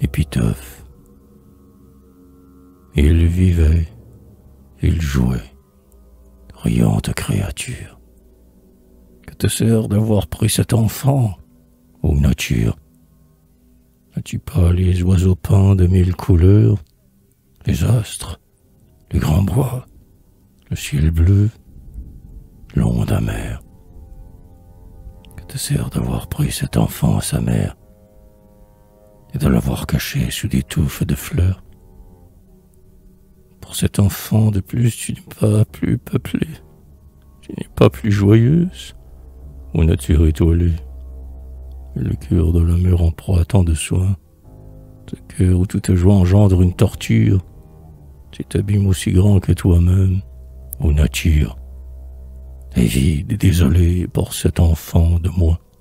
épitaphe. Il vivait, il jouait, riante créature. Que te sert d'avoir pris cet enfant, ô nature? N'as-tu pas les oiseaux peints de mille couleurs, les astres, les grands bois, le ciel bleu, l'onde amère? Que te sert d'avoir pris cet enfant à sa mère et de l'avoir caché sous des touffes de fleurs? Pour cet enfant de plus, tu n'es pas plus peuplée, tu n'es pas plus joyeuse, ô nature étoilée. Le cœur de l'homme en proie à tant de soins, ce cœur où toute joie engendre une torture, cet abîme aussi grand que toi-même, ô nature, est vide et désolé pour cet enfant de moi.